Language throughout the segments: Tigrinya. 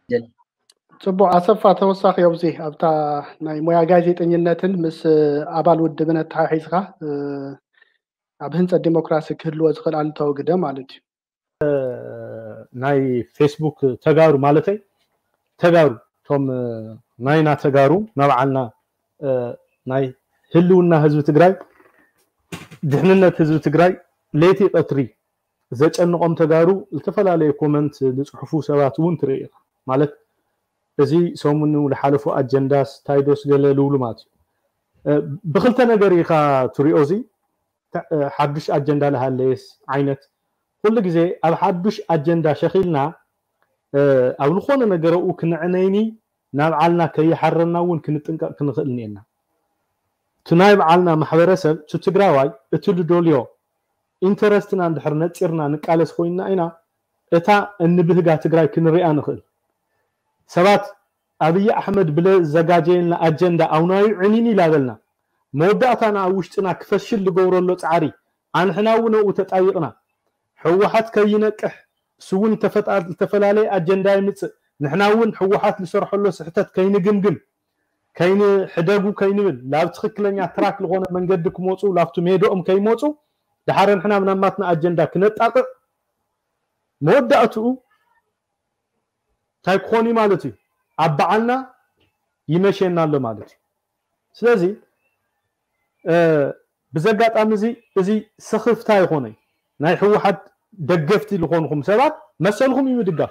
ጽቡቅ አሰፋ ተወሳኺ ኣብዚ ኣብታ ናይ ሞያ ጋዜጠኝነትን ምስ ኣባል ውድብነት ተሓሒዝካ ኣብ ህንፀት ዲሞክራሲ ክህልዎ ዝኽእል ኣሉታዊ ግደ ማለት እዩ ናይ ፌስቡክ ተጋሩ ማለተይ ተጋሩ ቶም ናይና ተጋሩ ናብዓልና ናይ ህልውና ህዝቢ ትግራይ ድሕንነት ህዝቢ ትግራይ ለይቲ ቀትሪ ዘጨንቆም ተጋሩ ዝተፈላለዩ ኮመንት ዝጽሕፉ ሰባት እውን ትርኢ ማለት እዚ ሰሙኑ ለሓለፉ ኣጀንዳስ ታይዶስ ገለሉሉ ማለት ብክልተ ነገር ኢኻ ትሪኦ እዚ ሓድሽ ኣጀንዳ ለሃለስ ዓይነት ኩሉ ግዜ ኣብ ሓድሽ ኣጀንዳ ሸኺልና ኣብ ዝኾነ ነገርኡ ክንዕነይኒ ናብ ዓልና ከይሓረና እውን ክንጥንቀቕ ክንኽእል ኔና ትናይ በዓልና ማሕበረሰብ ትግራዋይ እትልዶልዮ ኢንተረስትና እንድሕር ነፂርና ንቃለስ ኮይና ኢና እታ እንብህጋ ትግራይ ክንሪኣ ንኽእል ሰባት አብይ አሕመድ ብለ ዘጋጀልና አጀንዳ አውናዊ ዕኒኒ ላበልና መወዳእታና ውሽጥና ክፈሽል ልገብረሎ ጻዕሪ አንሕናው ነው ተጣይቅና ሕወሓት ከይነቅሕ ስውን ተፈላለይ አጀንዳ ይምጽ ንሕናውን ሕወሓት ልሰርሐሎ ስሕተት ከይንግምግም ከይን ሕደጉ ከይንብል ላብ ትክክለኛ ትራክ ለሆነ መንገድ ክሞጹ ላፍቱ ሜዶኦም ከይሞጹ ድሓረን ሕና ምናማትና አጀንዳ ክነጣጥዕ መወዳእቱ ታይኮኒ ማለት እዩ አባዓልና ይመሸና አለ ማለት እዩ ስለዚ ብዘጋጣሚ እዚ ሰኽፍታ ይኾነ ናይ ሕወሓት ደገፍቲ ልኾንኩም ሰባት መሰልኩም ይምድጋፍ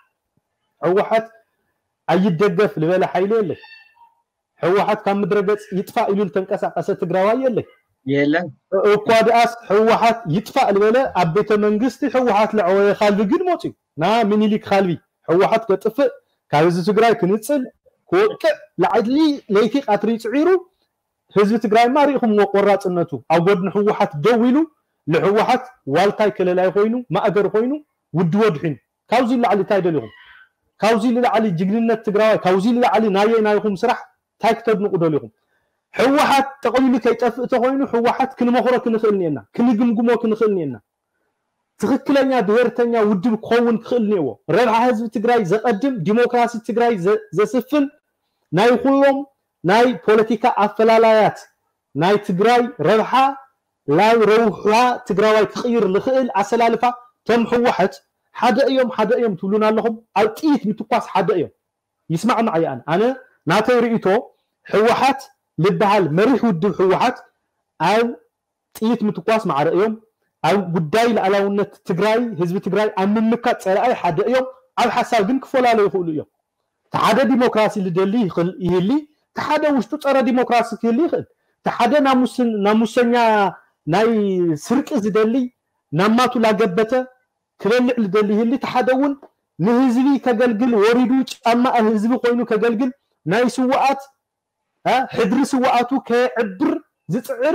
ሕወሓት ኣይደገፍ ልበለ ሓይለ የለ ሕወሓት ካብ ምድረገጽ ይጥፋ ኢሉ ተንቀሳቀሰ ትግራዋይ የለን እኳ ዳስ ሕወሓት ይጥፋ ልበለ ኣብ ቤተ መንግስቲ ሕወሓት ለዕወየ ካልቢ ግን ሞጽ ና ምኒሊክ ካልቢ ሕወሓት ከጥፍእ ካብዚ ትግራይ ክንጽል ኮቅዕ ለዓድሊ ለይቲ ቀትሪ ጽዒሩ ህዝቢ ትግራይ ማሪኹም ወቆራጽነቱ ኣብ ጎድን ሕወሓት ደው ኢሉ ለሕወሓት ዋልታይ ከለላይ ኮይኑ ማእገር ኮይኑ ውድ ወድሕን ካብዚ ለዓሊ ታይደልኹም ካብዚ ለዓሊ ጅግንነት ትግራይ ካብዚ ለዓሊ ናይኹም ስራሕ ታይክተድንቁ ደልኹም ሕወሓት ተቀሊሉ ከይጠፍእ ተኮይኑ ሕወሓት ክንመኽሮ ክንኽእልኒና ክንግምግሞ ክንኽእልኒና ትክክለኛ ብሄርተኛ ውድብ ክኸውን ክኽእል ኔዎ ረብሓ ህዝቢ ትግራይ ዘቀድም ዲሞክራሲ ትግራይ ዘስፍን ናይ ኩሎም ናይ ፖለቲካ ኣፈላላያት ናይ ትግራይ ረብሓ ላይ ረውሓ ትግራዋይ ክቕይር ልኽእል ኣሰላልፋ ቶም ሕወሓት ሓደ እዮም ትብሉና ኣለኹም ኣብ ጥይት ምትኳስ ሓደ እዮም ይስማዕ ማዕያ ኣነ ናተይ ርእቶ ሕወሓት ልበሃል መሪሕ ውድብ ሕወሓት ኣብ ጥይት ምትኳስ ማዕረ እዮም ኣብ ጉዳይ ለዓላውነት ትግራይ ህዝቢ ትግራይ ኣብ ምምካት ጸራይ ሓደ እዮም ኣብ ሓሳብ ግን ክፈላለዩ ይኽእሉ እዮም ተሓደ ዲሞክራሲ ልደሊ ይህሊ ተሓደ ውሽጡ ጸረ ዲሞክራሲ ክህሊ ይኽእል ተሓደ ናሙሰኛ ናይ ስርቂ ዝደሊ ናማቱ ላገበተ ክበልዕ ልደሊ ይህሊ ተሓደ እውን ንህዝቢ ከገልግል ወሪዱ ጫማ ህዝቢ ኮይኑ ከገልግል ናይ ስዋኣት ሕድሪ ስዋኣቱ ከዕብር ዝጽዕር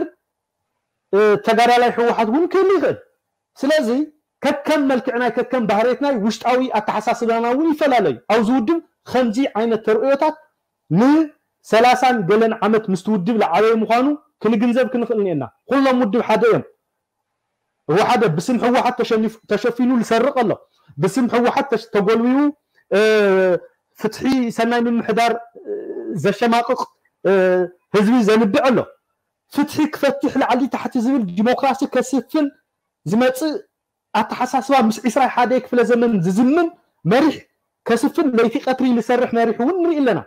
ተጋዳላይ ሕወሓት እውን ክህሊ ይኽእል ስለዚ ከከም መልክዕናይ ከከም ባህሪትናይ ውሽጣዊ ኣተሓሳስባና እውን ይፈላለዩ ኣብ ዝውድብ ከምዚ ዓይነት ተርእዮታት ን30 ገለን ዓመት ምስ ውድብ ለዓበየ ምዃኑ ክንግንዘብ ክንኽእል ኔና ኩሎም ውድብ ሓደ እዮም ወሓደ ብስም ሕወሓት ተሸፊኑ ልሰርቕ ኣሎ ብስም ሕወሓት ተጎልቢቡ ፍትሒ ሰናይ ምምሕዳር ዘሸማቅቕ ህዝቢ ዘንብዕ ኣሎ ፍትሒ ክፈትሕ ለዓሊ ታሕቲ ዝብል ዲሞክራሲ ከስፍን ዝመጽእ ኣተሓሳስባ ምስ 21 ክፍለ ዘመን ዝዝምን መሪሕ ከስፍን ለይቲ ቀትሪ ልሰርሕ መሪሕ እውን ንርኢ ኣለና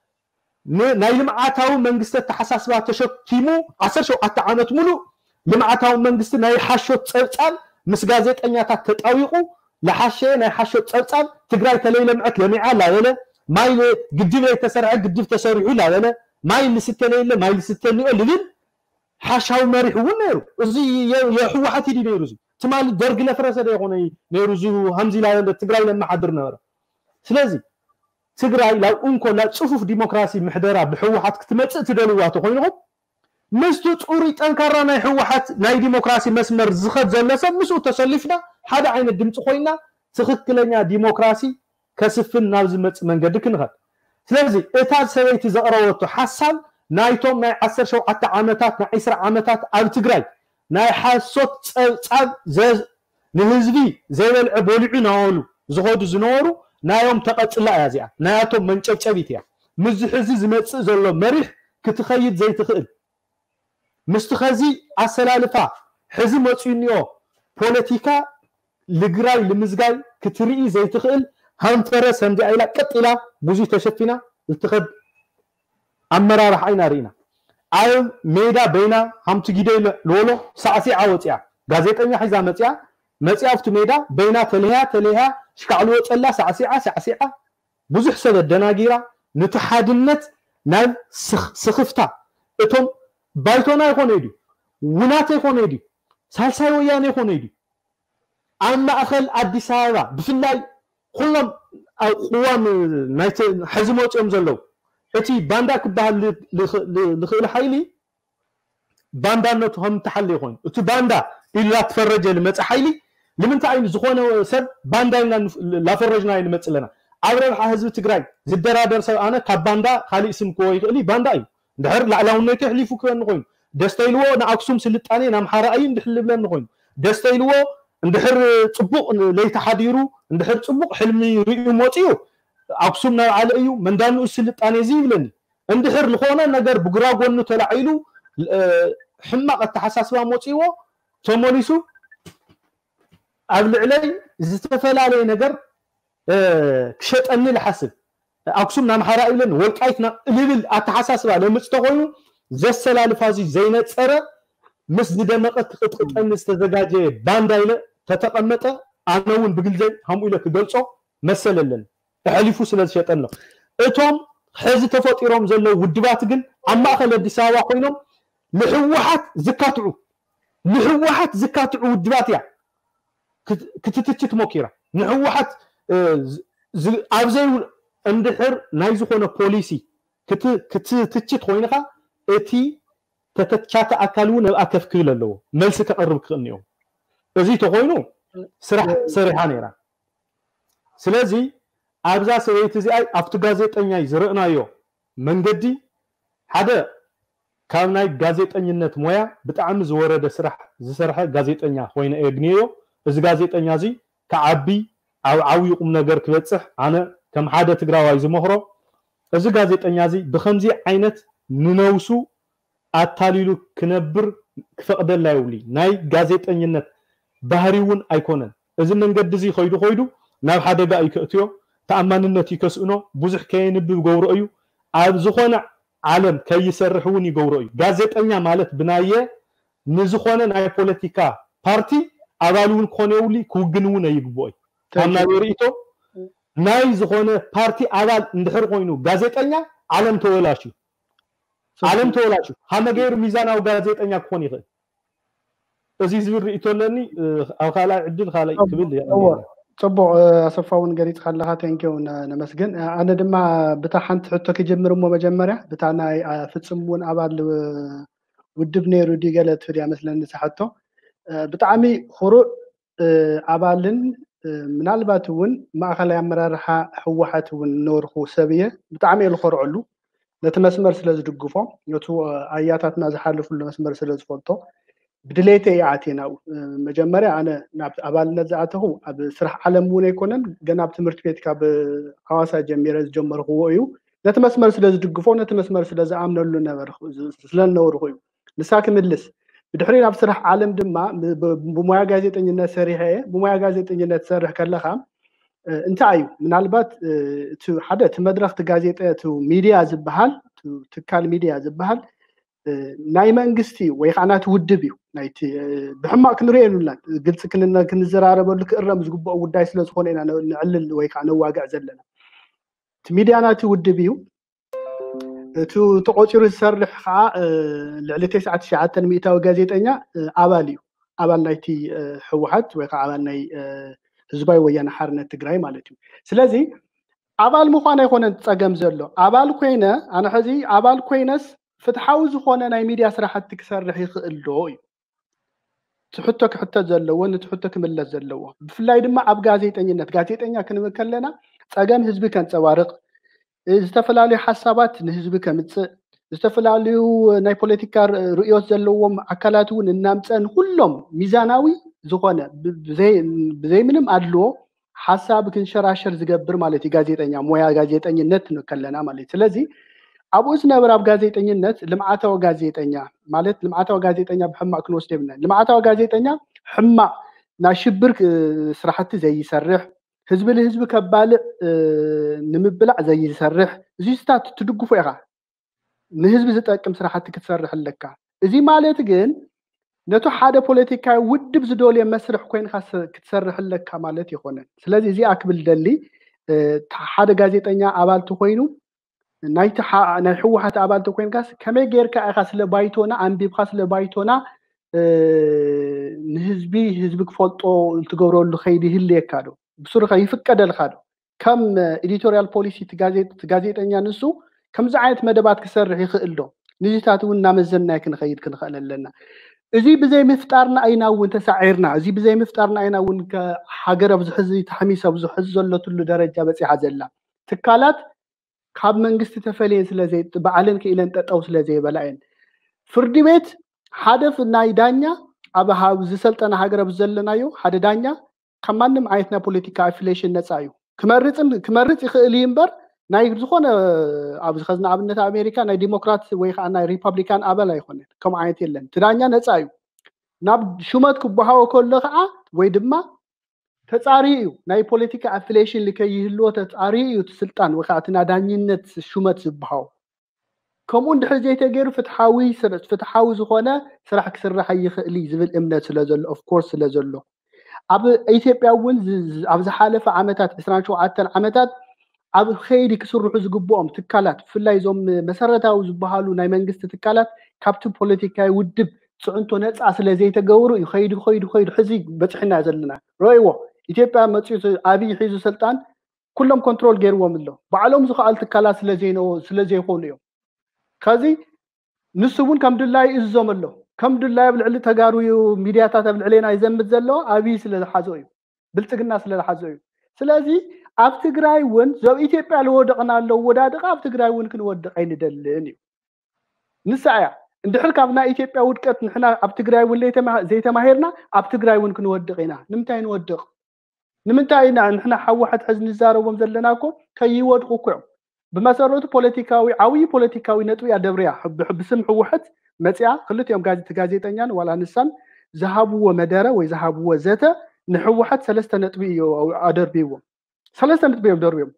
ናይ ልምዓታዊ መንግስቲ ተሓሳስባ ተሸኪሙ 17 ዓመት ሙሉ ልምዓታዊ መንግስቲ ናይ ሓሾት ጸብጻብ ምስ ጋዜጠኛታት ተጣዊቁ ለሓሸ ናይ ሓሾት ጸብጻብ ትግራይ ተለይለምዐት ለሚዓ ላበለ ማይ ግድብ ተሰርዐ ግድብ ተሰሪሑ ላበለ ማይ ልስተለለ ማይ ልስተልዮ ልብል ሓሻው መሪሕ እውን ነይሩ እዚ የሕወሓት ይዲ ነይሩ እዚ ትማሊ ደርግ ለፍረሰ ደይኾነ ነይሩ ዙ ሃምዚ ላበለ ትግራይ ለማሓድር ነበረ ስለዚ ትግራይ ላው እንኮ ላ ጽፉፍ ዲሞክራሲ ምሕደራ ብሕወሓት ክትመጽእ ትደልዋ ተኮይኑኹም ምስቱ ጹሪ ጠንካራ ናይ ሕወሓት ናይ ዲሞክራሲ መስመር ዝኸድ ዘለሰብ ምስኡ ተሰሊፍና ሓደ ዓይነት ድምጽ ኮይና ትክክለኛ ዲሞክራሲ ከስፍን ናብ ዝመጽእ መንገዲ ክንኸድ ስለዚ እታ ሰበይቲ ዘቕረበቶ ሓሳብ ናይቶም ናይ 17 ዓመታት ናይ 20 ዓመታት ኣብ ትግራይ ናይ ሓሶት ጸብጻብ ንህዝቢ ዘይበልዕ በልዑ ናወሉ ዝኸዱ ዝነበሩ نايوم تقصلا يازيا ناياتهم منጨብጨቢትያ مزحزي زمص زلو مريح كتخيد زي تخيل مستخزي اسلالفا حزي مصينيو بوليتيكا لግራይ لمزጋይ كتري زي تخيل هانفره سندي ايلا قطيلا بوزي تشفينا التخد امرار حينا رينا اي ميدا بينا هم تجيدي لولو ساعسي عوطيا غازيطنيا حيزا مصيا افت ميدا بينا تليها شكالو وصلا ساعسي بوزح سب دناغيرا نتحادنت ناي سخفتا اتم بايتونا يكون يدي ونات يكون يدي سالساي ويان يكون يدي اما اخل اديس ابابا بفلاي كلهم قوام نايت حزموچم زلو اتي باندا كبال لخيل حيلي باندا نتهم تحلي يكون اتي باندا الا تفرج المص حيلي لمن تعين زخونه سب باندا لا فرجنا يمصلنا عبر حزب تግራይ ዝደራደር ሰብ አነ ካባንዳ ካሊ ስም ኮ ይኽሊ ባንዳ እዩ ድሕር ላዕላውነት ይሕሊፉ ከን ኮይኑ ደስተይልዎ ንአክሱም ስልጣኔ ናምሓራ አይ እንድሕልብለን ኮይኑ ደስተይልዎ እንድሕር ጽቡቕ ለይተሓዲሩ እንድሕር ጽቡቕ ሕልሚ ሪኡ ሞጽዩ አክሱም ናብ ዓለ እዩ መንዳኑ ስልጣኔ ዝይብለኒ እንድሕር ልኾነ ነገር ብግራ ጎኑ ተላዒሉ ሕማቕ ተሓሳስባ ሞጽይዎ ተሞሊሱ ኣብ ልዕለይ ዝተፈላለየ ነገር كشطني لحسب اكسوم نامحرا يبلن ولقايتنا ليبل اتحساسبا لمصتخوي زسلالفازي زينه صره مس دمقت قطقطن استزجاجه باندايله تتقمطه انون بغلزي همويله كገልጾ መሰለልን ተحليفو ስለሸጠን ነው እቶም ሕዚ ተፈጢሮም ዘለው ውድባት ግን አማኸለ አዲስ አበባ ኮይኖም ለህወሓት ዝካትዑ ውድባት ያ ክትትችት ሞኪራ ንህወሓት ابزي اندحر ناي زخونه بوليسي كتتچت خوينخا اتي تتچات اكالو نبا كفكللو ملس كقرب كنيو ازي تخوينو سريحه نيرا سلازي ابزا سويت زي افت غازيطنيا يزرقنايو منجدي حدا كاب ناي غازيطنيነት مويا بتعم زورده زسرحه غازيطنيا خوينه اغنيو از غازيطنيا زي كعبي او عوي قم ነገር ክበጽሕ አነ ከም ሓደ ትግራዋይ ዝመኽሮ እዚ ጋዜጠኛ እዚ በከምዚ ዓይነት ንነውሱ አታሊሉ ክነብር ክፈቅደላ ይውሊ ናይ ጋዜጠኝነት ባህሪውን አይኮነን እዚ መንገድ እዚ ኾይዱ ናብ ሓደጋ ይከእትዮ ተአማንነት ይከስኡኖ ብዙሕ ከይንብብ ገብሮ እዩ ኣብ ዝኾነ ዓለም ከይሰርሕውን ይገብሮ እዩ ጋዜጠኛ ማለት ብናየ ንዝኾነ ናይ ፖለቲካ ፓርቲ አባሉን ኮነውሊ ኩግንውን አይግቦይ ታና ወሪቶ ናይ ዝኾነ ፓርቲ አባል እንድሕር ኮይኑ ጋዜጠኛ ዓለም ተወላሹ ሃመገር ሚዛናው ጋዜጠኛ ኮን ይኽእል እዚ ዝብሪቶለኒ ኣብ ካላይ ዕድል ካላይ ክብል ጽቡቕ አሰፋውን ገሪት ካለኻ ቴንኪው ነመስገን አነ ድማ ብታ ሓንቲ ሕቶ ክጀምርሞ መጀመርያ ብታ ናይ ፍጽሙን አባል ውድብ ነይሩ ዲገለት ፍርያ መስለን ንሰሐቶ ብጣዕሚ خሩዕ አባልን ምናልባት እውን ማእኸላይ አመራርሓ ህወሓት እውን ነርኹ ሰብየ ብጣዕሚ ልኸርዓሉ ነቲ መስመር ስለዝድግፎ ነቱ አያታትና ዝሓልፉሉ መስመር ስለዝፈልጦ بدليت يعاتينا مجمرة أنا ناب أبال نزعته أب سرح علم ونيكونن جناب تمرت بيت كاب خواسة جميرة جمر هويو نتمسمر سلز دقفون نتمسمر سلز عامل لنا ورخ سلنا نورخويو نساك مدلس بدحرين أب سرح علم دما بمويا جازيت إن الناس سريحة بمويا جازيت إن الناس سرح كلا خام أنت عيو من البات تو حدث مدرسة جازيت تو ميديا زبحال تو تكال ميديا زبحال ناي منغستي ويخانات ودبيو نايتي بحما كنرينو لا قلت كنا كنزراربو لك الرم زغبو وداي سلازخونينا نعلل ويخانو واقع زلنا ميديانات ودبيو تو تقوتيرو يسرح خا لعلي 9 ميتاو غازيطኛ አባልዩ አባል ናይቲ ህወሓት ወይ አባል ናይ ህዝባዊ ወያነ ሓርነት ትግራይ ማለት እዩ ስለዚ አባል ምዃነ ይኮነን ጸገም ዘሎ አባል ኮይነ አነ ሕዚ አባል ኮይነስ ፍትሓዊ ዝኾነ ናይ ሚድያ ስራሕቲ ክሰርሕ ይኽእል ዶ እዩ ትሕቶ ክሕቶ ዘለዎ ንትሕቶ ክምለስ ዘለዎ ብፍላይ ድማ ኣብ ጋዜጠኛ ክንመከለና ጸገም ህዝቢ ከንጸባርቕ ዝተፈላለዩ ሓሳባት ንህዝቢ ከምጽእ ዝተፈላለዩ ናይ ፖለቲካ ርእዮት ዘለዎም አካላት እውን እናምፀን ሁሉም ሚዛናዊ ዝኾነ ብዘይ ምንም አድልዎ حساب كنشراشر زغبر مالتي غازيطኛ مويا غازيطኝነት ነው ከለና ማለት ስለዚህ አቡስ ነበር አብ ጋዜጠኝነት ልማዓታው ጋዜጠኛ ማለት ልማዓታው ጋዜጠኛ በሕማቅ ክንወስድ ይብና ልማዓታው ጋዜጠኛ ሕማቅ ናሽብር ስራሕቲ ዘይሰርሕ ህዝብ ለህዝብ ከባል ንምብላዕ ዘይሰርሕ እዚ ስታት ትድግፉ ኢኻ ንህዝብ ዝጠቅም ስራሕቲ ክትሰርሕለካ እዚ ማለት ግን ነቶ ሓደ ፖለቲካዊ ውድብ ዝዶልየ መስርሕ ኮይንካ ክትሰርሕለካ ማለት ይኾነ ስለዚህ እዚ አክብል ደሊ ሓደ ጋዜጠኛ አባልቲ ኮይኑ ናይ ሕወሓት አባልቲ ኮይንካስ ከመይ ጌርካ ኢኻ ስለ ባይቶና አንቢብካ ስለ ባይቶና ንህዝቢ ህዝቢ ክፈልጦ እንትገብረሉ ኸይዲ ይህልየካ ዶ ብሱርኻ ይፍቀደልካ ዶ ከም ኤዲቶሪያል ፖሊሲ ጋዜጠኛ ንሱ ከምዚ ዓይነት መደባት ክሰርሕ ይኽእል ዶ ንዚታት እውን ናመዘናይ ክንኸይድ ክንኽእል ኣለና እዚ ብዘይ ምፍጣርና አይናውን ተሳዒርና እዚ ብዘይ ምፍጣርና አይናውን ከሃገር ኣብ ዝሕዚ ተሐሚስ ኣብ ዝሕዚ ዘለቱሉ ደረጃ በፂሓ ዘላ ትካላት ካብ መንግስቲ ተፈልየን ስለዘይ በዓለን ከኢለን ጠጠው ስለዘይ በላየን ፍርድ ቤት ሓደፍ ናይ ዳኛ ኣብ ሃብ ዝሰልጠና ሃገር ኣብ ዘለናዮ ሓደ ዳኛ ከማንም ዓይነትና ፖለቲካ አፊሊዬሽን ነፃ እዩ ክመርጽ ይኽእል ይምበር ናይ ዝኾነ ኣብ ዝኸዝና ኣብነት አሜሪካ ናይ ዲሞክራት ወይ ከዓ ናይ ሪፐብሊካን አባል አይኮነን ከም ዓይነት የለን ትዳኛ ነፃ እዩ ናብ ሹመት ክበሃው ከሎ ከዓ ወይ ድማ ተጻሪ እዩ ናይ ፖለቲካ አፊሊዬሽን ልከይህልዎ ተጻሪ እዩ ስልጣን ወይ ከዓ ትናዳኝነት ሹመት ዝበሃው ከምኡ እንድሕር ዘይተገይሩ ፍትሓዊ ዝኾነ ስራሕ ክስራሕ ይኽእል ዝብል እምነት ስለዘሎ ኦፍ ኮርስ ስለዘሎ ኣብ ኢትዮጵያ እውን ኣብ ዝሓለፈ ዓመታት 27 ዓመታት ኣብ ኸይዲ ክስርሑ ዝግብኦም ትካላት ፍላይ ዞም መሰረታዊ ዝበሃሉ ናይ መንግስቲ ትካላት ካብቲ ፖለቲካዊ ውድብ ጽዕንቶ ነፃ ስለዘይተገብሩ ይኸይዱ ሕዚ በጽሕና ዘለና ሮይዎ ኢትዮጵያ መጽኡ አብይ ሒዙ ስልጣን ኩሎም ኮንትሮል ገይርዎም ኣሎ ባዕሎም ዝኸኣል ትካላት ስለዘይኾኑ እዮም ከዚ ንሱውን ከም ድላይ እዞም ኣሎ ከም ድላይ ብልዕሊ ተጋሩ ሚድያታት ብልዕሊና ይዘምት ዘሎ አብይ ስለዝሓዞ እዩ ብልጽግና ስለዝሓዞ እዩ ስለዚ ኣብ ትግራይ እውን ዘብ ኢትዮጵያ ለወደቕና ኣሎ ወዳድቕ ኣብ ትግራይ እውን ክንወድቕ አይንደልን እዩ ንሳያ እንድሕር ካብና ኢትዮጵያ ውድቀት ንሕና ኣብ ትግራይ እውን ዘይተማሂርና ኣብ ትግራይ እውን ክንወድቕ ኢና ንምንታይ ንወድቕ ንምንታይ ኢና ንሕና ሕወሓት ሕዝ ንዛረቦም ዘለናኮ ከይወድቁ እኮ ብመሰረቱ ፖለቲካዊ ዓብይ ፖለቲካዊ ነጥብ ያደብርያ ብስም ሕወሓት መጽያ ክልቲኦም ጋዜጠኛን ዋላ ንሳን ዝሃብዎ መደረ ወይ ዝሃብዎ ዘተ ንሕወሓት 3 ነጥብ እዩ አደርቢዎ 3 ነጥብ ደርቢዮም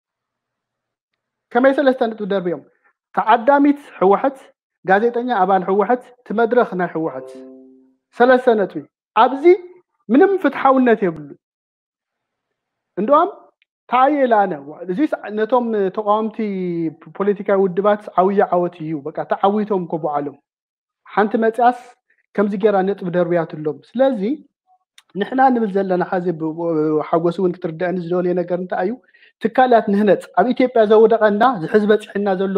ከመይ 3 ነጥብ ደርቢዮም ተዓዳሚት ሕወሓት ጋዜጠኛ አባል ሕወሓት ትመድረኽ ናይ ሕወሓት 3 ነጥብ ኣብዚ ምንም ፍትሓውነት የብሉ እንደውም ታየላነ እዚ ነቶም ተቃዋምቲ ፖለቲካዊ ውድባት ዓውይ ዓወት እዩ በቃ ተዓዊቶም ከበዓሎም ሓንቲ መጽያስ ከምዚ ጌራ ነጥብ ደርቢያትሎም ስለዚ ንሕና ንብል ዘለና ሓዚ ሓጎስውን ክትርዳእኒ ዝደልየ ነገር እንታይ እዩ ትካላት ንህነጽ ኣብ ኢትዮጵያ ዘወደቐና ዝሕዝበ ጽሕና ዘሎ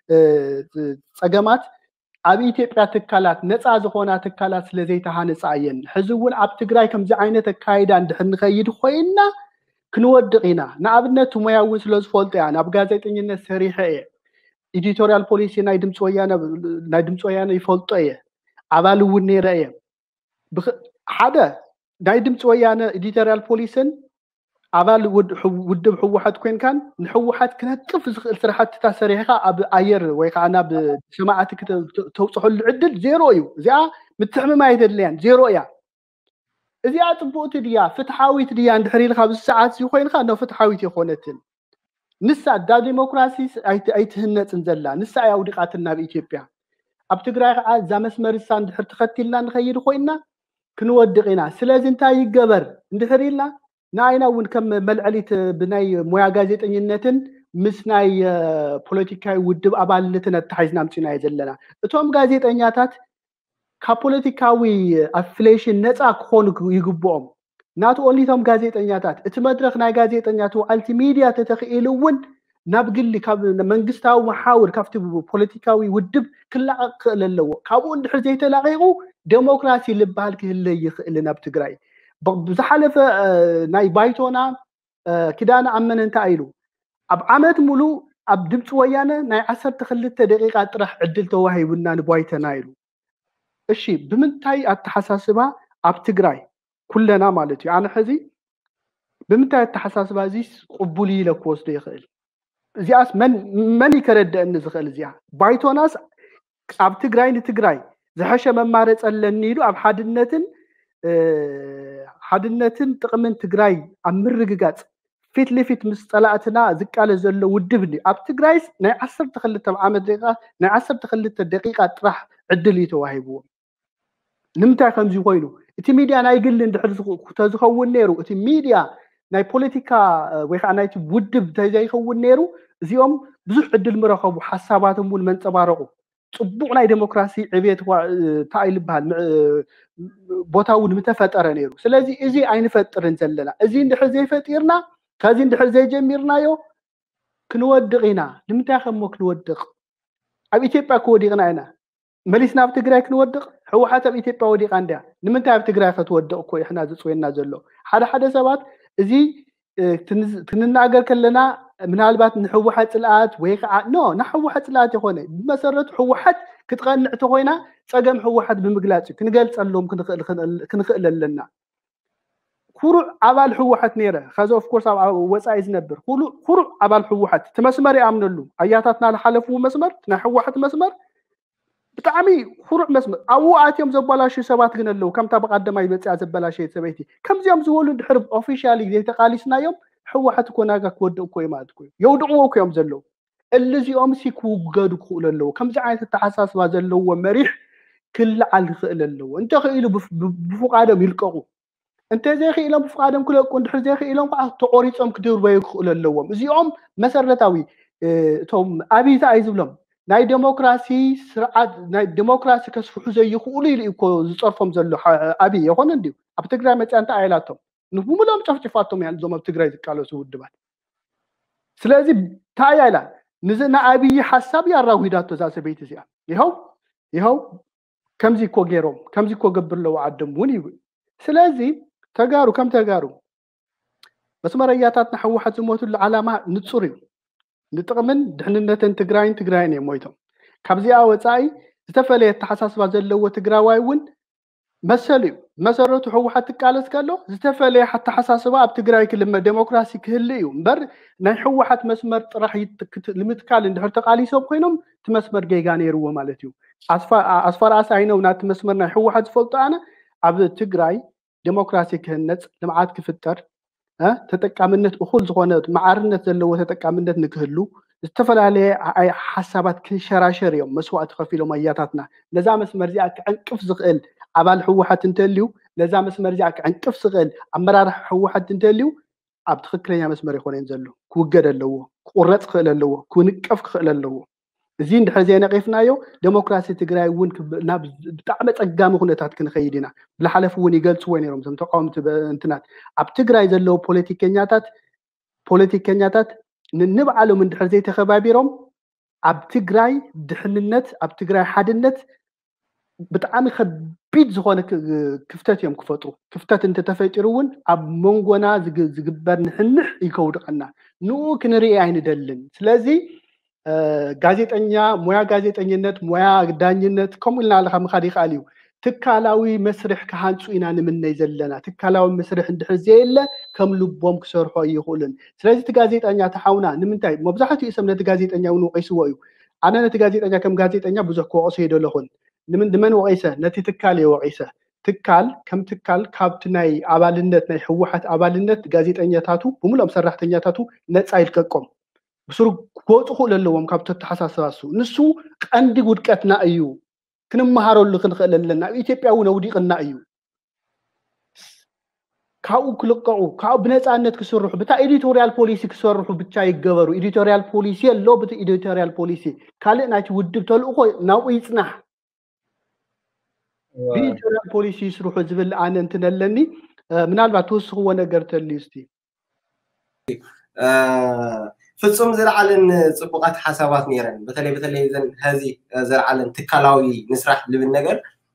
ጸገማት ኣብ ኢትዮጵያ ትካላት ነፃ ዝኾና ትካላት ስለዘይተሃነጻ እየን ሕዚ እውን ኣብ ትግራይ ከምዚ ዓይነት አካይዳ እንድሕር ንኸይድ ኮይና ክንወድቕ ኢና ንኣብነት ሙያዊ ስለዝፈልጡ ያ ናብ ጋዜጠኝነት ሰሪሐ እየ ኤዲቶሪያል ፖሊሲ ናይ ድምፂ ወያነ ይፈልጦ እየ አባል እውን ነይረ እየ ሓደ ናይ ድምፂ ወያነ ኤዲቶሪያል ፖሊስን አባል ውድብ ሕወሓት ኮይንካን ንሕወሓት ክነቅፍ ዝኽእል ስራሕትታ ሰሪሕካ ኣብ ኣየር ወይ ከዓ ናብ ሰማዓቲ ተውፅሑሉ ዕድል ዜሮ እዩ እዚኣ ምትሕምም ኣይደልያን ዜሮ እያ እዚኣ ጽቡቕቲ ድያ ፍትሓዊት ድያ እንድሕር ኢልካ ብሰዓት ኮይንካ ነው ፍትሓዊት ይኾነትን ንሳ ዳ ዲሞክራሲ ኣይትህነጽን ዘላ ንሳ ያውድቃትና በኢትዮጵያ ኣብ ትግራይ ከዓ ዛ መስመርሳ እንድሕር ተኸቲልና ንኸይድ ኮይና ክንወድቕ ኢና ስለዚ እንታይ ይገበር እንድሕር ኢልና ናይና እውን ከም መልዕሊት ብናይ ሞያ ጋዜጠኝነትን ምስ ናይ ፖለቲካዊ ውድብ አባልነትን አተሓይዝና ምጽና ይዘለና እቶም ጋዜጠኛታት ከፖለቲካዊ አፊሊዬሽን ነፃ ክኾኑ ይግብኦም ናቱ ኦንሊቶም ጋዜጠኛታት እቲ መድረኽ ናይ ጋዜጠኛቱ አልቲ ሚዲያ ተተኺኢሉውን ናብ ግሊ ካብ መንግስታዊ መሓውር ካብቲ ፖለቲካዊ ውድብ ክላቀቅ ክእል ኣለዎ ካብኡ እንድሕር ዘይተላቂቁ ዴሞክራሲ ልባል ክህለ ይኽእል ናብ ትግራይ ብዝሓለፈ ናይ ባይቶና ኪዳነ ኣመነ እንታይ ኢሉ ኣብ ዓመት ሙሉ ኣብ ድምፂ ወያነ ናይ 12 ደቂቃ ጥራሕ ዕድል ተዋሂቡና ንባይተና ኢሉ እሺ ብምንታይ ኣተሓሳስባ ኣብ ትግራይ ኩለና ማለት እዩ ኣነ ሕዚ بمنتهى التحساس بازيس قبولي لك وسط يخيل زياس من يكرد ان زخل زيا بايتوناس اب تግራይ زحشه ممارص اللنيدو اب حدنتن ጥቅምን ትግራይ ኣብ ምርግጋጽ ፊት ለፊት ምስ ጸላእትና ዝቃለ ዘሎ ውድብኒ ኣብ ትግራይስ ናይ 12 ዓመት ደቂቃ ናይ 12 ደቂቃ ጥራሕ ዕድል ይተዋሂብዎ ንምንታይ ከምዚ ኮይኑ እቲ ሚድያ ናይ ግል እንድሕር ተዝኸውን ነይሩ እቲ ሚድያ ናይ ፖለቲካ ወይ ከዓ ናይ ውድብ ተዘይኸውን ነይሩ እዚኦም ብዙሕ ዕድል ምረኸቡ ሓሳባቶም ውን መንጸባረቑ ጽቡቕ ናይ ዲሞክራሲ ዕብየት ታይል በሃል ቦታውን ምተፈጠረ ነይሩ ስለዚ እዚ ኣይንፈጥርን ዘለና እዚ እንድሕር ዘይፈጢርና ካዚ እንድሕር ዘይጀሚርናዮ ክንወድቕ ኢና ንምንታይ ከምሞ ክንወድቕ ኣብ ኢትዮጵያ ክወዲቕና ኢና መሊስና ኣብ ትግራይ ክንወድቕ ሕወሓት ኣብ ኢትዮጵያ ወዲቓ እንድያ ንምንታይ ኣብ ትግራይ ክትወድቕ ኮ ይሕና ዝጽወይና ዘሎ ሓደ ሰባት እዚ ትንናገር ከለና ምናልባት ንሕወሓት ጽልኣት ወይ ከዓ ንሕወሓት ጽልኣት ይኾነ ብመሰረቱ ሕወሓት ክትቀንዕ ተኾይና ጸገም ሕወሓት ብምግላጽ ክንገልጸሎም ክንኽእል ኣለና ኩሩዕ ኣባል ሕወሓት ነይረ ከዚ ኦፍ ኮርስ ወጻኢ ዝነብር ኩሩዕ ኣባል ሕወሓት ተመስመር ይኣምነሉ ኣያታትና ለሓለፉ መስመር ናይ ሕወሓት መስመር ብጣዕሚ ኩሩዕ መስመር ኣብኡ ኣትዮም ዘበላሹ ሰባት ግን ኣለዉ ከምታ በቀደማይ በጽያ ዘበላሸት ሰበይቲ ከምዚኦም ዝበሉ ድሕር ኦፊሻሊ ዘይተቃሊስናዮም ሕወሓት ኮናጋ ክወድቕ ኮይ ማለት ኮይ የውድቕዎ ኮዮም ዘለዉ እልዚኦም ሲኩገዱ ክኽእሉ ኣለዉ ከምዚ ዓይነት ተሓሳስባ ዘለዎ መሪሕ ክልዓል ክኽእል ኣለዎ እንተ ኽኢሉ ብፍቃዶም ይልቀቑ እንተ ዘይኽኢሎም ብፍቃዶም ክለቁ እንድሕር ዘይኽኢሎም ከዓ ተቆሪጾም ክድርበዩ ክኽእሉ ኣለዎም እዚኦም መሰረታዊ እቶም ኣብይታ ኣይዝብሎም ናይ ዲሞክራሲ ስርዓት ናይ ዲሞክራሲ ከስፍሑ ዘይኽእሉ ኢሉ እኮ ዝጸርፎም ዘሎ ኣብይ ይኾን እንዲሁ ኣብ ትግራይ መጻንታ ኣይላቶም ንሙሎም ጨፍጭፋቶም ያን ዞም ኣብ ትግራይ ዝቃለሱ ውድባት ስለዚ ታያይላ ንዝና ኣብይ ሐሳብ ያራዊዳቶ ዛሰበይት እዚኣ ይኸው ከምዚ እኮ ገይሮም ከምዚ እኮ ገብርለው ዓደም ውን ይብል ስለዚ ተጋሩ ከም ተጋሩ መስመረያታትና ሕወሓት ዝሞቱሉ ዓላማ ንጹር እዩ ንጥቕምን ድሕንነትን ትግራይን የሞይቶም ካብዚኣ ወጻኢ ዝተፈለየ ተሓሳስባ ዘለዎ ትግራዋይ ውን መሰል እዩ መሰረቱ ሕወሓት ትቃለስ ከሎ ዝተፈለየ ተሓሳስባ ኣብ ትግራይ ክልመ ዲሞክራሲ ክህሊ እዩ እምበር ናይ ሕወሓት መስመር ጥራሕ ልምትካል እንድሕር ተቃሊሶም ኮይኖም እቲ መስመር ገይጋ ነይርዎ ማለት እዩ ኣስፋራስ ኣይነው ናቲ መስመር ናይ ሕወሓት ዝፈልጦ ኣነ ኣብ ትግራይ ዲሞክራሲ ክህነጽ ልምዓት ክፍጠር ተጠቃምነት እኹል ዝኾነ ማዓርነት ዘለዎ ተጠቃምነት ንክህሉ ዝተፈላለየ ሓሳባት ክንሸራሸር እዮም መስዋዕት ከፊሎም ኣያታትና ነዛ መስመር እዚኣ ክዕንቅፍ ዝኽእል ኣባል ሕወሓት እንተልዩ ነዛ መስመር እዚኣ ክዕንቅፍ ዝኽእል ኣመራርሓ ሕወሓት እንተልዩ ኣብ ትክክለኛ መስመር ይኾነን ዘሎ ክውገድ ኣለዎ ክቁረጽ ክኽእል ኣለዎ ክውንቀፍ ክኽእል ኣለዎ እዚ እንድሕር ዘይነቂፍናዮ ዲሞክራሲ ትግራይ ውን ናብ ብጣዕሚ ጸጋሚ ኩነታት ክንኸይድ ኢና ብላሓለፉ ውን ይገልጽዎ ነይሮም ዞም ተቃውምቲ እንትናት ኣብ ትግራይ ዘለዉ ፖለቲከኛታት ንንብዓሎም እንድሕር ዘይተኸባቢሮም ኣብ ትግራይ ድሕንነት ኣብ ትግራይ ሓድነት ብጣዕሚ ከቢድ ዝኾነ ክፍተት እዮም ክፈጥሩ ክፍተት እንተተፈጢሩ ውን ኣብ መንጎና ዝግበር ንሕንሕ ይከውድቀና ንኡ ክንርኢ ኣይንደልን ስለዚ ጋዜጠኛ ሞያ ጋዜጠኝነት ሞያ ዳኝነት ከምኡ ኢልና ለኻ ምኻድ ይኽእል እዩ ትካላዊ መስርሕ ክሃንፁ ኢና ንምነይ ዘለና ትካላዊ መስርሕ እንድሕር ዘየለ ከም ልቦም ክሰርሖ ይኽእሉን ስለዚ እቲ ጋዜጠኛ ተሓውና ንምንታይ መብዛሕትኡ ሰብ ነቲ ጋዜጠኛ ውን ወቂስዎ እዩ ኣነ ነቲ ጋዜጠኛ ከም ጋዜጠኛ ብዙሕ ክወቅሶ የደለኹን ንመን ወቂሰ ነቲ ትካል የወቂሰ ትካል ከም ትካል ካብቲ ናይ ኣባልነት ናይ ሕወሓት ኣባልነት ጋዜጠኛታቱ ብምሎም ሰራሕተኛታቱ ነፃ ይልቀቆም ብስሩ ክወፁ ክእሉ ኣለዎም ካብቲ ተሓሳስባሱ ንሱ ቀንዲ ውድቀትና እዩ ክንመሃረሉ ክንኽእል ኣለና ኣብ ኢትዮጵያ ውን ኣውዲቕና እዩ ካብኡ ክልቀቑ ካብኡ ብነፃነት ክሰርሑ ብታ ኤዲቶሪያል ፖሊሲ ክሰርሑ ብቻ ይገበሩ ኤዲቶሪያል ፖሊሲ ኣሎ በቲ ኤዲቶሪያል ፖሊሲ ካልእ ናይቲ ውድብ ተልእኮ ናብኡ ይጽናሕ ኤዲቶሪያል ፖሊሲ ይስርሑ ዝብል ኣነ እንትነለኒ ምናልባት ተወስኽዎ ነገር ተልዩ እስቲ ፍጹም ዝለዓለን ጽቡቃት ሓሳባት ነይረን በተለይ ዘን ህዚ ዝለዓለን ትካላዊ ንስራሕ ልብል ነገር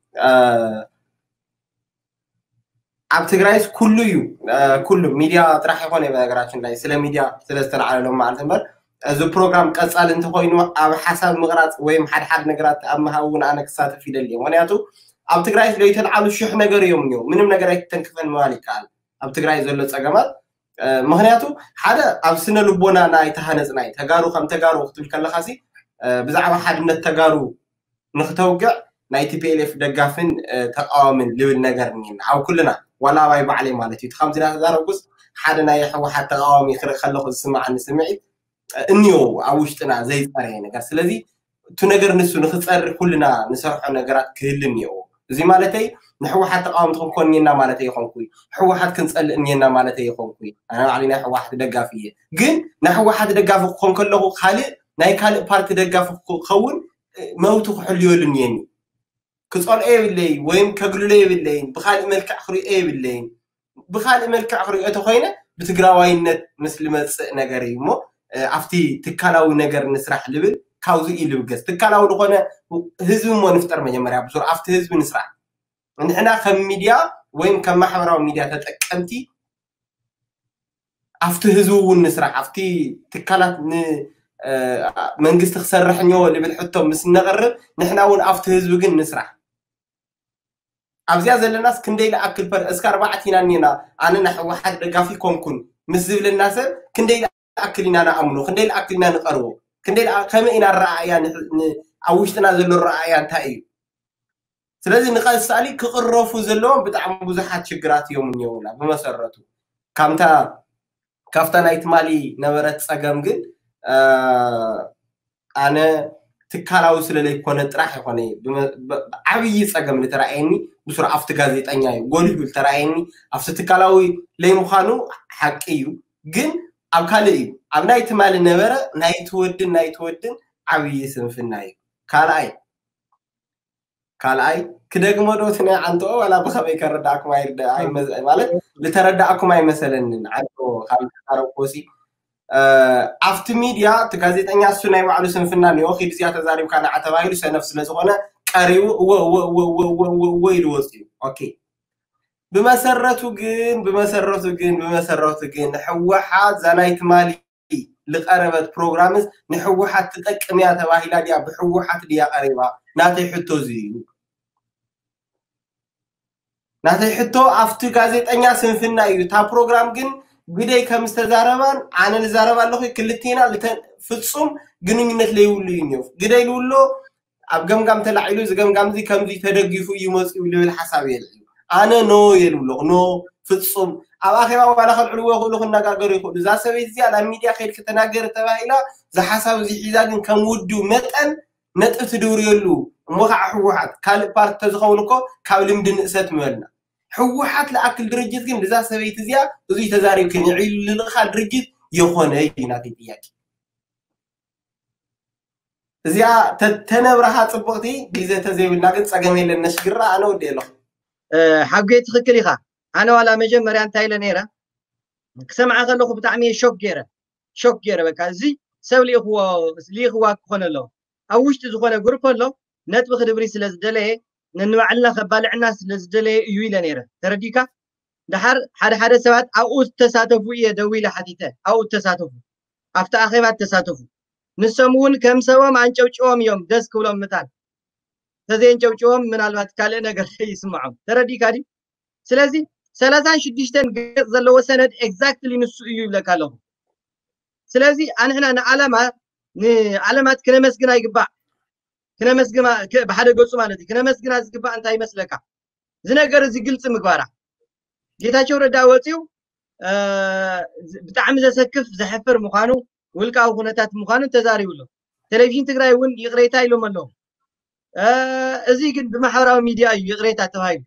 ኣብ ትግራይስ ኩሉ እዩ ኩሉ ሚድያ ጥራሕ ይኾነ በነገራችን ላይ ስለ ሚድያ ስለዝተለዓለሎም ማለት እምበር እዚ ፕሮግራም ቀጻል እንተኮይኑ ኣብ ሓሳብ ምቕራጽ ወይም ሓደ ነገራት ኣብ ምሃብ ውን ኣነ ክሳተፍ ይደሊ ምክንያቱ ኣብ ትግራይ ስለይተለዓሉ ሽሕ ነገር እዮም ምንም ነገር ኣይተንክፈን ምባል ይከኣል ኣብ ትግራይ ዘሎ ጸገማት ምክንያቱ ሓደ ኣብ ስነ ልቦና ናይ ተሃነጽናይ ተጋሩ ከም ተጋሩ ክትብል ከለኻሲ ብዛዕባ ሓድነት ተጋሩ ንክተውግዕ ናይ TPLF ደጋፍን ተቃዋምን ልብል ነገር ኒን ኣብ ኩልና ዋላ ባይ ባዕለይ ማለት እዩ ከምዚ ዳ ተዛረጉስ ሓደ ናይ ሕወሓት ተቃዋሚ ክርኢ ከለኹ ዝስማዓኒ ስምዒት እንዮ ኣብ ውሽጥና ዘይፀረየ ነገር ስለዚ እቲ ነገር ንሱ ንክፀርይ ኩልና ንሰርሖ ነገራት ክህልን እኒኦ እዚ ማለተይ ንሕወሓት ተቃዋምቲ ክንኮንና ማለተይ ይኾንኩይ ሕወሓት ክንፀልእ እኒና ማለተይ ይኾንኩይ ኣነ ባዕለይ ናይ ሕወሓት ደጋፊ እየ ግን ናይ ሕወሓት ደጋፊ ክኾን ከለኹ ካልእ ናይ ካልእ ፓርቲ ደጋፊ ክኸውን መብቱ ክሕልየሉ እኒየኒ ክፀልኦ የብለይ ወይም ከግልሎ የብለይን ብካልእ መልክዕ ክሪኦ የብለይን ብካልእ መልክዕ ክሪኦ ተኮይነ ብትግራዋይነት ምስሊ መፅእ ነገር እዩ እሞ ኣብቲ ትካላዊ ነገር ንስራሕ ልብል ካውዚ ኢልብገስ ትካላዊ ዝኾነ ህዝቢ ሞ ንፍጠር መጀመርያ ብሱር ኣብቲ ህዝቢ ንስራሕ ንሕና ከም ሚድያ ወይም ከም ማሕበራዊ ሚድያ ተጠቀምቲ ኣብቲ ህዝቢ እውን ንስራሕ ኣብቲ ትካላት መንግስቲ ክሰርሕኞ ልብል ሕቶ ምስ ነቐርብ ንሕና እውን ኣብቲ ህዝቢ ግን ንስራሕ ኣብዚያ ዘለናስ ክንደይ ለኣክል እስከ 4 ኢና ኒና ኣነ ናይ ሕወሓት ደጋፊ ኮንኩን ምስ ዝብለና ሰብ ክንደይ ለኣክል ኢና ንኣምኖ ክንደይ ለኣክል ኢና ንቐርቦ ክንደይ ከመይ ኢና ረኣያ ኣብ ውሽጥና ዘሎ ረኣያ እንታይ እዩ ስለዚ ንቐሳሊ ክቕረፉ ዘለዎም ብጣዕሚ ብዙሓት ችግራት እዮም እኒአውና ብመሰረቱ ካፍታ ናይ ትማሊ ነበረት ፀገም ግን ኣነ ትካላዊ ስለለይኮነ ጥራሕ ይኮነ ዓብይ ፀገም ልተረኣየኒ ብሱር ኣብቲ ጋዜጠኛ እዩ ጎሊሁ ልተረኣየኒ ኣብቲ ትካላዊ ለይምዃኑ ሓቂ እዩ ግን ኣብ ካልእ እዩ ኣብ ናይ ትማሊ ነበረ ናይ ትወድን ዓብይ ስንፍና እዩ ካልኣይ ክደግሞ ዶ እቲ ናይ ዓንቶ ዋላ ብኸመይ ከረዳእኩም ማለት ልተረዳእኩም ኣይመሰለንን ዓንቶ ካብ ተረቆሲ ኣብቲ ሚድያ እቲ ጋዜጠኛ እሱ ናይ ባዕሉ ስንፍና እኒኦ ኺድ እዚኣ ተዛሪብካ ንዓ ተባሂሉ ሰነፍ ስለ ዝኾነ ቀሪቡ ኢሉ ወፂኡ ኦኬ ብመሰረቱ ግን ሕወሓት ዛናይ ትማሊ لقربت برنامج نحوحات تتقميا تباهيلا ديا بحوحات ديا قريبا ناتي حتو زيو ناتي حتو افتو غازيطኛ سنفنا እዩ ታ ፕሮግራም ግን ግደይ ከምስተዛረባን አነ ልዛረባ ለኹ ክልቲና ፍጹም ግንኙነት ለይውሉ እዩ ግደይ ልውሎ ኣብ ገምጋም ተላዒሉ ዝገምጋም ዚ ከምዚ ተደጊፉ ይመጽኡ ልብል ሐሳብ የለ አነ ኖ የልውሎ ኖ ፍጹም ኣብ አኺራ ወላ ኸልዕሉ ወኹሉ ክነጋገሩ ይኹሉ ዛ ሰበይት ዚ ኣብ ሚድያ ኸይድ ከተናገር ተባሂላ ዛ ሐሳብ ዚ ሒዛ ግን ከም ውዱ መጠን ነጥብ ትድውርየሉ ሞኻዕ ሕወሓት ካልእ ፓርቲ ተዝኸውን እኮ ካብ ልምዲ ንእሰት ምበልና ሕወሓት ለአክል ድርጅት ግን ለዛ ሰበይት እዚያ እዚ ተዛሪብ ክንዒል ልልኻ ድርጅት የኾነ ይናት ጥያቄ እዚያ ተነብረሃ ጽቡቕቲ ግዜ ተዘይብልና ግን ጸገም የለን ነሽግራ ኣነ ወደየለ ሓገይ ትኽክል ኢኻ ኣነ ዋላ መጀመርያ እንታይ ለነይራ ክሰምዓ ከለኹ ብጣዕሚ ሾክ ገይረ በቃ እዚ ሰብ ሊኽዋ ክኾነ ኣሎ ኣብ ውሽጢ ዝኾነ ግሩፕ ኣሎ ነጥቢ ክድብሪ ስለ ዝደለየ ንንባዕልና ከባልዕና ስለ ዝደለየ እዩ ኢለ ነይረ ተረዲካ ድሓር ሓደ ሰባት ኣብኡ ተሳተፉ እየ ደው ኢለ ሓቲተ ኣብኡ ተሳተፉ ኣብቲ ኣኼባት ተሳተፉ ንሶም እውን ከም ሰቦም አንጨውጭዎም እዮም ደስ ክብሎም ምጣን ተዘይንጨውጭዎም ምናልባት ካልእ ነገር ይስምዖም ተረዲካ ዲ ስለዚ 36 ገጽ ዘለዎ ሰነድ ኤግዛክትሊ ንሱ እዩ ይብለካ ኣለኹ ስለዚ ኣንሕና ንዓለማት ክነመስግና ይግባእ ክነመስግና ብሓደ ገጹ ማለት እዩ ክነመስግና ዝግባእ እንታይ ይመስለካ ዝነገር እዚ ግልጽ ምግባራ ጌታቸው ረዳ ወፂው ብጣዕሚ ዘሰክፍ ዘሕፍር ምዃኑ ውልቃዊ ኩነታት ምዃኑ ተዛሪብሎ ቴሌቪዥን ትግራይ እውን ይቕሬታ ኢሎም ኣለዉ እዚ ግን ብማሕበራዊ ሚድያ እዩ ይቕሬታ ተባሂሉ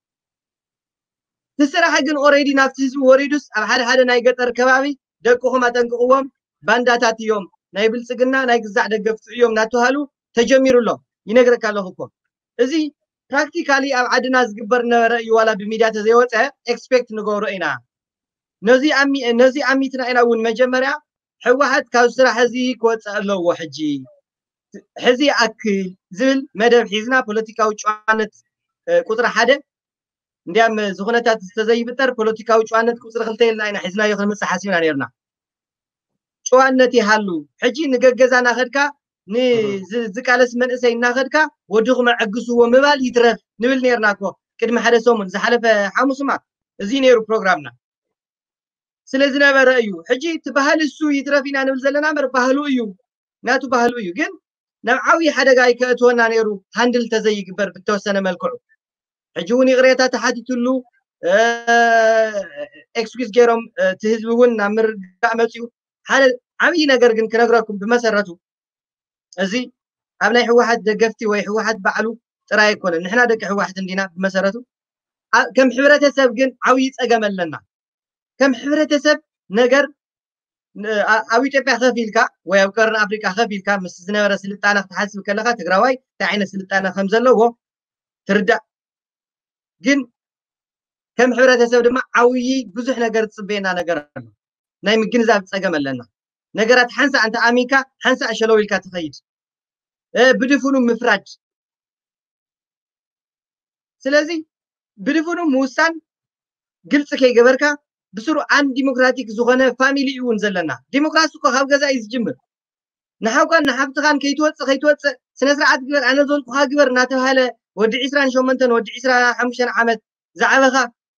ንስራሕ ግን ኦሬዲ ናብቲ ህዝቢ ወሪዱስ ኣብ ሓደ ናይ ገጠር ከባቢ ደቅኹም ኣጠንቅቕዎም ባንዳታት እዮም ናይ ብልጽግና ናይ ግዛዕ ደገፍቲ እዮም ናተሃሉ ተጀሚሩሎ ይነግረካ ኣለኹ እኮ እዚ ፕራክቲካሊ ኣብ ዓድና ዝግበር ነበረ እዩ ዋላ ብሚድያ ተዘይወፀ ኤክስፔክት ንገብሮ ኢና ነዚ ኣሚትና ኢና እውን መጀመርያ ሕወሓት ካብ ስራሕ እዚ ክወፅእ ኣለዎ ሕዚ ኣክል ዝብል መደብ ሒዝና ፖለቲካዊ ጨዋነት ቁጥሪ 1 እንዲያም ዝኹነታት ዝተዘይፍጠር ፖለቲካዊ ጨዋነት ቁጥሪ 2 ኢልና ኢና ሒዝናዮ ክንመጽእ ሓሲብና ነርና ጨዋነት ይሃሉ ሕጂ ንገገዛና ኸድካ ንዝቃለስ መንእሰይ እናኸድካ ወዲኹም ዕግስዎ ምባል ይትረፍ ንብል ነርና እኮ ቅድሚ ሓደ ሰሙን ዝሓለፈ ሐሙስማ እዚ ነይሩ ፕሮግራምና ስለዚ ነበረ እዩ ሕጂ ትባህል እሱ ይትረፊና ንብል ዘለና ምር ባህሉ እዩ ናቱ ባህሉ እዩ ግን ናብ ዓዊ ሓደጋ ይከእትወና ነይሩ ሃንድል ተዘይግበር ብተወሰነ መልክዑ ሕጂ እውን ይቅሬታ ተሓቲትሉ ኤክስኪውዝ ገይሮም ትህዝብ እውን ናብ ምርጋእ መፅኡ ሓደ ዓብይ ነገር ግን ክነግረኩም ብመሰረቱ እዚ ኣብ ናይ ህወሓት ደገፍቲ ወይ ህወሓት ባዕሉ ጥራይ ኣይኮነን ንሕና ደቂ ህወሓት እንዲና ብመሰረቱ ከም ሕብረተሰብ ግን ዓብይ ፀገም ኣለና ከም ሕብረተሰብ ነገር ኣብ ኢትዮጵያ ከፊልካ ወይ ኣብ ቀረን ኣፍሪካ ከፊልካ ምስ ዝነበረ ስልጣነ ክትሓስብ ከለካ ትግራዋይ እንታይ ዓይነት ስልጣነ ከም ዘለዎ ትርዳእ ግን ከም ሕብረተሰብ ድማ ዓብይ ብዙሕ ነገር ፅበየና ነገር ኣሎ ናይ ምግንዛብ ፀገም ኣለና ነገራት ሓንሳ እንተ ኣሚንካ ሓንሳ ሸለው ኢልካ ትኸይድ ብድፍኑ ምፍራድ ስለዚ ብድፍኑ ምውሳን ግልጽ ከይገበርካ ብስሩ ኣን ዲሞክራቲክ ዝኾነ ፋሚሊ እውን ዘለና ዲሞክራሲ እኮ ካብ ገዛ እዩ ዝጅምር ንሓውካን ንሓፍትኻን ከይትወፅእ ስነ ስርዓት ግበር ኣነ ዘልኩኻ ግበር እናተባሃለ ወዲ 28 ወዲ 25 ዓመት ዝዓበኻ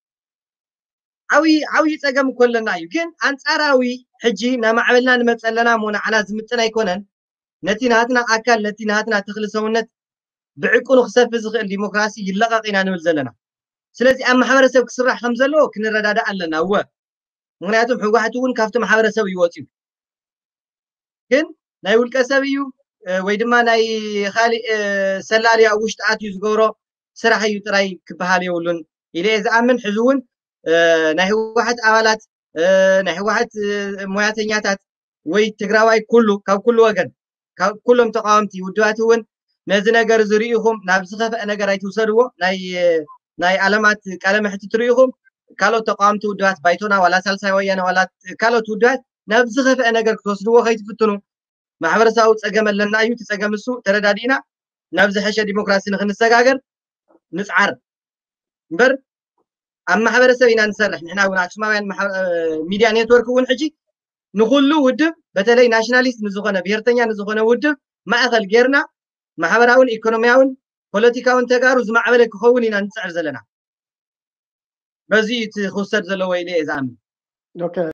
ዓብይ ፀገም እኮ ኣለና እዩ ግን ኣንፃራዊ ሕጂ ናማዕበልና ንመፅእ ኣለና እሞ ንዓና ዝምጥን ኣይኮነን ነቲ ናትና ኣካል ነቲ ናትና ተኽሊ ሰውነት ብዕቁኑ ክሰፊ ዝኽእል ዲሞክራሲ ይለቐቕ ኢና ንብል ዘለና ስለዚ ኣብ ማሕበረሰብ ክስራሕ ከም ዘለዎ ክንረዳዳእ ኣለና እወ ምክንያቱም ህወሓት እውን ካብቲ ማሕበረሰብ ይወፅዩ ግን ናይ ውልቀ ሰብ እዩ ወይ ድማ ናይ ካሊእ ሰላልያ ውሽጢ ኣትዩ ዝገብሮ ስራሕ እዩ ጥራይ ክበሃል የብሉን ኢለ ዝኣምን ሕዚ እውን ናይ ህወሓት ኣባላት ናይ ህወሓት ሞያተኛታት ወይ ትግራዋይ ኩሉ ካብ ኩሉ ወገን ካብ ኩሎም ተቃወምቲ ውድባት እውን ነዚ ነገር ዝርኢኹም ናብ ዝኸፍአ ነገር ኣይትውሰድዎ ናይ ዓለማት ቃለ መሕትት ትርኢኹም ካልኦት ተቃወምቲ ውድባት ባይቶና ዋላ ሳልሳይ ወያነ ዋላ ካልኦት ውድባት ናብ ዝኸፍአ ነገር ክትወስድዎ ከይትፍትኑ ማሕበረሰባዊ ፀገም ኣለና እዩ ትፀገም እሱ ተረዳዲእና ናብ ዝሐሸ ዲሞክራሲ ንክንሰጋገር ንፅዓር እምበር ኣብ ማሕበረሰብ ኢና ንሰርሕ ንሕና እውን ኣክሱማውያን ሚድያ ኔትወርክ እውን ሕጂ ንኩሉ ውድብ በተለይ ናሽናሊስት ንዝኾነ ብሄርተኛ ንዝኾነ ውድብ ማእኸል ጌርና ማሕበራውን ኢኮኖሚያውን ፖለቲካውን ተጋሩ ዝማዕበለ ክኸውን ኢና ንፅዕር ዘለና በዚ እቲ ክውሰድ ዘለዎ ኢለ እየ ዝኣምን